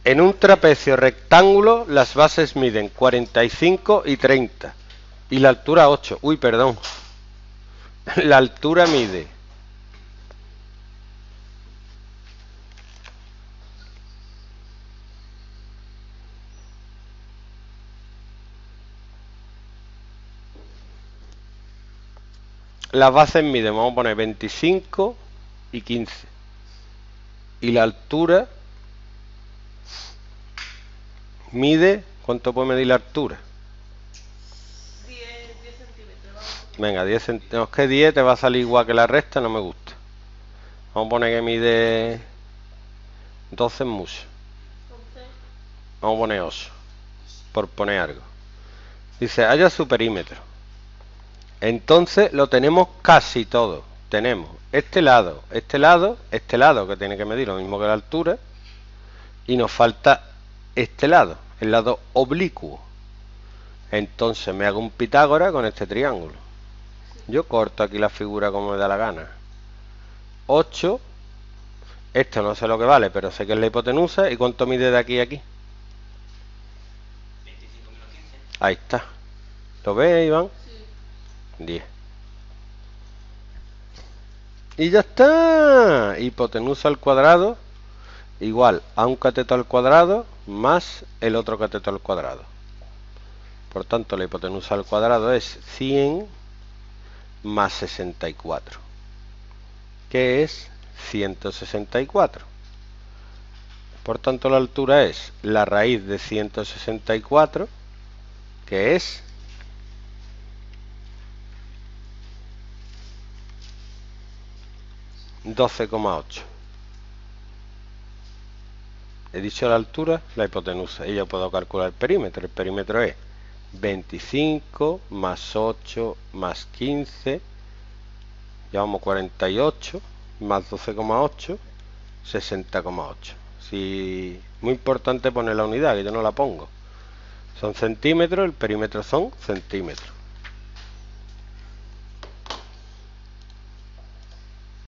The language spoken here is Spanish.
En un trapecio rectángulo las bases miden 45 y 30 y la altura 8. Uy, perdón. La altura mide las bases miden, vamos a poner 25 y 15 y la altura mide, ¿cuánto puede medir la altura? 10 centímetros. Venga, 10 centímetros, que 10 te va a salir igual que la recta, no me gusta. Vamos a poner que mide 12 mucho. 11. Vamos a poner 8, por poner algo. Dice, haya su perímetro. Entonces lo tenemos casi todo. Tenemos este lado, este lado, este lado, que tiene que medir lo mismo que la altura. Y nos falta este lado, el lado oblicuo. Entonces me hago un Pitágoras con este triángulo. Yo corto aquí la figura como me da la gana. 8. Esto no sé lo que vale, pero sé que es la hipotenusa. ¿Y cuánto mide de aquí a aquí? 25 menos 15. Ahí está. ¿Lo ves, Iván? Sí. 10. Y ya está. Hipotenusa al cuadrado igual a un cateto al cuadrado más el otro cateto al cuadrado. Por tanto, la hipotenusa al cuadrado es 100 más 64, que es 164. Por tanto, la altura es la raíz de 164, que es 12,8. He dicho la altura, la hipotenusa, y yo puedo calcular el perímetro. El perímetro es 25 más 8 más 15, llevamos 48, más 12,8, 60,8. Si, muy importante poner la unidad, que yo no la pongo. Son centímetros, el perímetro son centímetros.